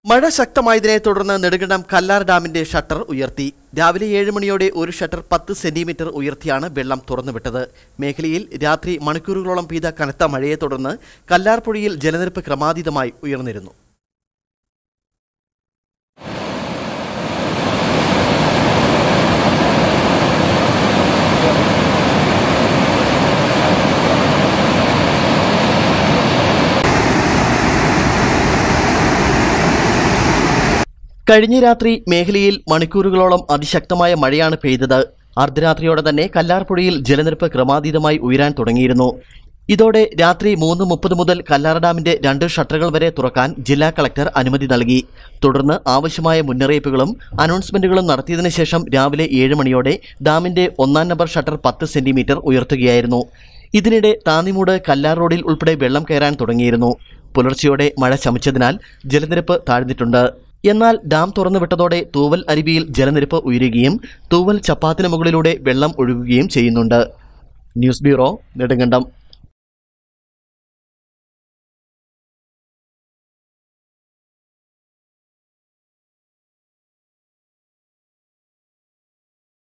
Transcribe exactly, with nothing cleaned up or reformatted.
മഴ ശക്തമായതിനെ തുടർന്ന് നെടുങ്കണ്ടം കല്ലാർ ഡാമിന്റെ ഷട്ടർ ഉയർത്തി. രാവിലെ ഏഴ് മണിയോടെ ഒരു ഷട്ടർ പത്ത് സെന്റിമീറ്റർ ഉയർത്തിയാണ് വെള്ളം തുറന്നുവിട്ടത്. മേഖലയിൽ രാത്രി മണിക്കൂറുകളോളം പെയ്ത കനത്ത മഴയെ തുടർന്ന് കല്ലാർ പുഴയിൽ ജലനിരപ്പ് ക്രമാതീതമായി ഉയർന്നിരുന്നു. കഴിഞ്ഞ രാത്രി മേഖലയിൽ മണിക്കൂറുകളോളം അതിശക്തമായ മഴയാണ് പെയ്തത്. അർദ്ധരാത്രിയോടെ തന്നെ കല്ലാർ പുഴയിൽ ജലനിരപ്പ് ക്രമാതീതമായി ഉയരാൻ തുടങ്ങിയിരുന്നു. ഇതോടെ രാത്രി മൂന്ന് മുപ്പത് മുതൽ കല്ലാർ ഡാമിന്റെ രണ്ട് ഷട്ടറുകൾ വരെ തുറക്കാൻ ജില്ലാ കളക്ടർ അനുമതി നൽകി. തുടർന്ന് ആവശ്യമായ മുന്നറിയിപ്പുകളും അനൗൺസ്മെന്റുകളും നടത്തിയതിനു ശേഷം രാവിലെ ഏഴ് മണിയോടെ ഡാമിന്റെ ഒന്നാം നമ്പർ ഷട്ടർ പത്ത് സെന്റിമീറ്റർ ഉയർത്തുകയായിരുന്നു. ഇതിനിടെ താന്നിമൂട് കല്ലാർ റോഡിൽ ഉൾപ്പെടെ വെള്ളം കയറാൻ തുടങ്ങിയിരുന്നു. പുലർച്ചെയോടെ മഴ ശമിച്ചതിനാൽ ജലനിരപ്പ് താഴ്ന്നിട്ടുണ്ട്. എന്നാൽ ഡാം തുറന്നുവിട്ടതോടെ തൂവൽ അരുവിയിൽ ജലനിരപ്പ് ഉയരുകയും തൂവൽ ചപ്പാത്തിന് മുകളിലൂടെ വെള്ളം ഒഴുകുകയും ചെയ്യുന്നുണ്ട്. News bureau, Nedumkandam.